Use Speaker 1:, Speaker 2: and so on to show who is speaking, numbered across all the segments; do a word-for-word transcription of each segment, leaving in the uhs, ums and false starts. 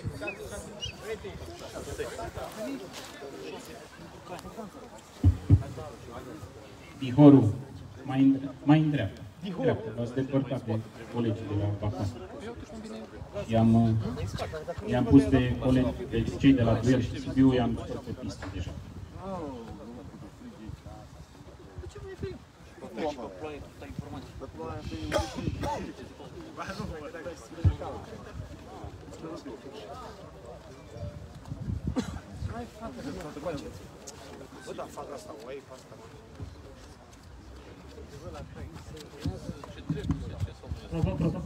Speaker 1: Vihorul, mai în, mai în dreapta. Dreapta, v-ați depărtat pe colegii de la vacanță. I-am i-am pus pe colegi, pe cei de la Duel și Sibiu, i-am pus pe pistă deja. Bă, da, fac asta, o ai, fac asta. Proba, proba.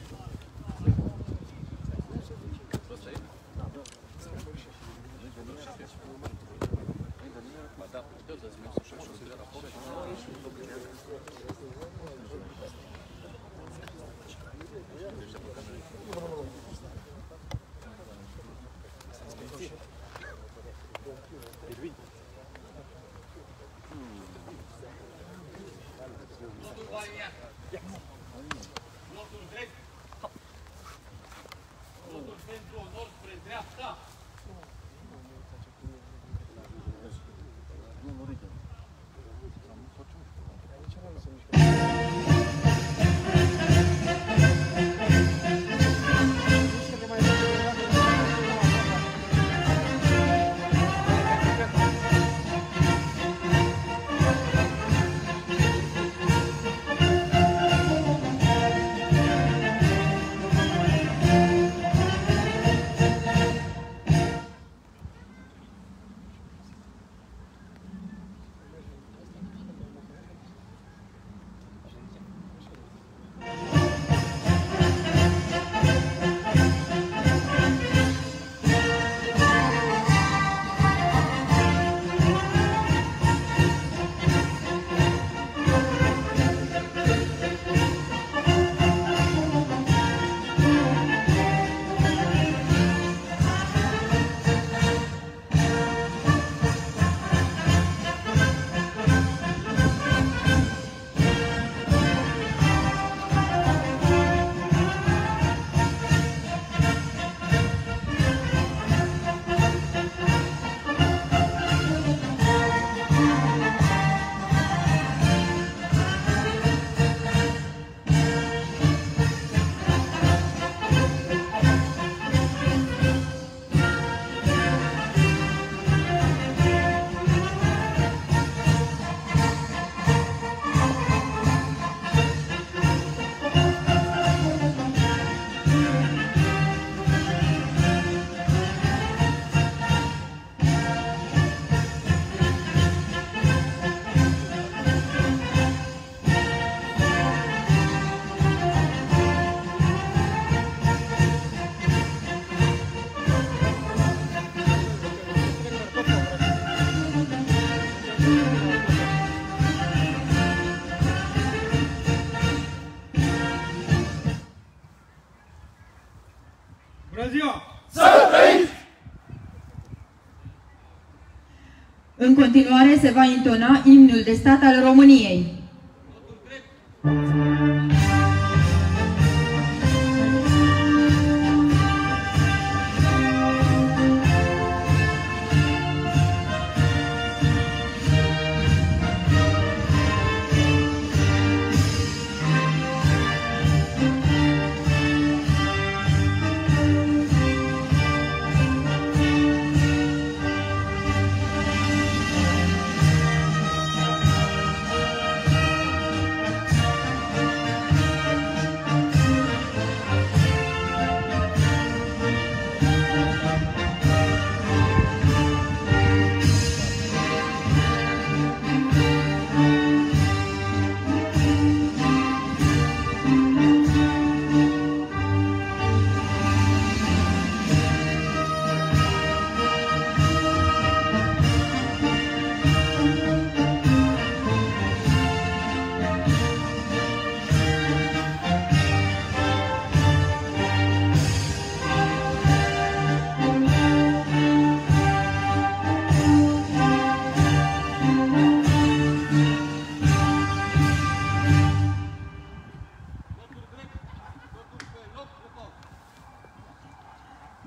Speaker 2: În continuare se va intona imnul de stat al României.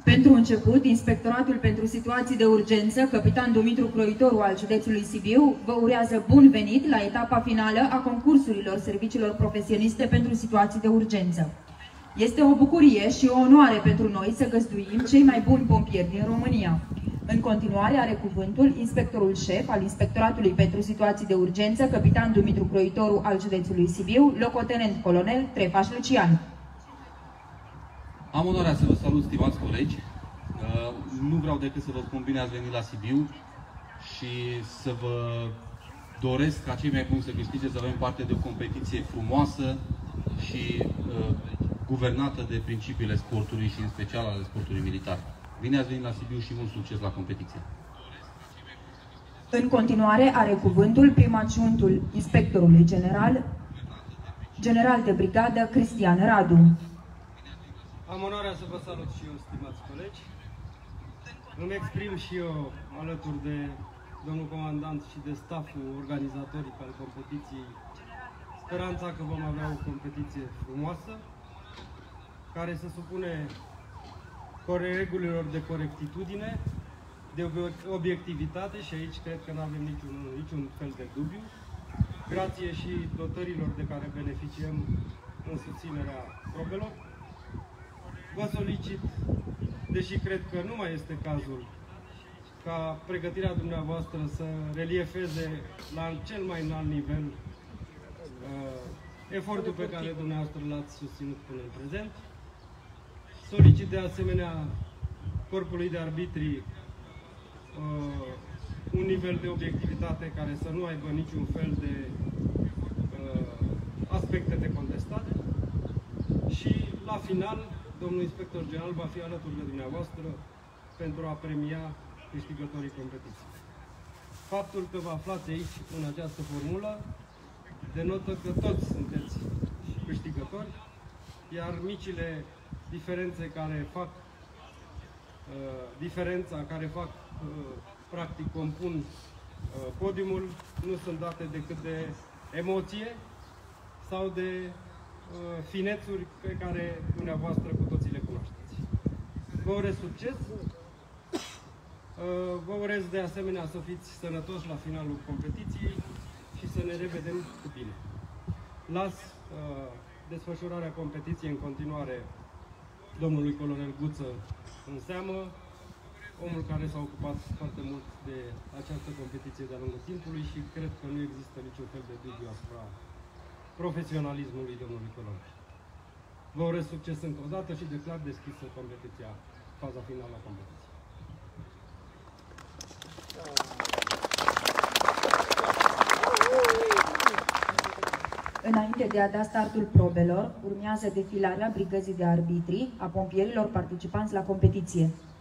Speaker 2: Pentru început, Inspectoratul pentru Situații de Urgență, Capitan Dumitru Croitoru al județului Sibiu, vă urează bun venit la etapa finală a concursurilor serviciilor profesioniste pentru situații de urgență. Este o bucurie și o onoare pentru noi să găzduim cei mai buni pompieri din România. În continuare are cuvântul inspectorul șef al Inspectoratului pentru Situații de Urgență, Capitan Dumitru Croitoru al județului Sibiu, locotenent colonel Trefaș Lucian.
Speaker 3: Am onoarea să vă salut, stimați colegi. Nu vreau decât să vă spun bine ați venit la Sibiu și să vă doresc ca cei mai buni să câștige, să avem parte de o competiție frumoasă și uh, guvernată de principiile sportului și în special ale sportului militar. Bine ați venit la Sibiu și mult succes la competiție!
Speaker 2: În continuare are cuvântul prim-adjunctul inspectorului general, general de brigadă Cristian Radu.
Speaker 4: Am onoarea să vă salut și eu, stimați colegi. Îmi exprim și eu, alături de domnul comandant și de stafful organizatoric al competiției, speranța că vom avea o competiție frumoasă, care se supune regulilor de corectitudine, de obiectivitate și aici cred că nu avem niciun, niciun fel de dubiu, grație și dotărilor de care beneficiem în susținerea probelor. Vă solicit, deși cred că nu mai este cazul, ca pregătirea dumneavoastră să reliefeze la cel mai înalt nivel uh, efortul pe care dumneavoastră l-ați susținut până în prezent. Solicit de asemenea corpului de arbitri uh, un nivel de obiectivitate care să nu aibă niciun fel de uh, aspecte de contestat și la final domnul inspector general va fi alături de dumneavoastră pentru a premia câștigătorii competiției. Faptul că vă aflați aici, în această formulă, denotă că toți sunteți câștigători, iar micile diferențe care fac uh, diferența, care fac, uh, practic, compun uh, podiumul, nu sunt date decât de emoție sau de finețuri pe care dumneavoastră cu toții le cunoașteți. Vă urez succes, vă urez de asemenea să fiți sănătoși la finalul competiției și să ne revedem cu bine. Las desfășurarea competiției în continuare domnului colonel Guță în seamă, omul care s-a ocupat foarte mult de această competiție de-a lungul timpului și cred că nu există niciun fel de dubiu asupra profesionalismului domnului colonel. Vă urez succes încă o dată și declar deschisă competiția, faza finală a competiției.
Speaker 2: Înainte de a da startul probelor, urmează defilarea brigăzii de arbitri a pompierilor participanți la competiție.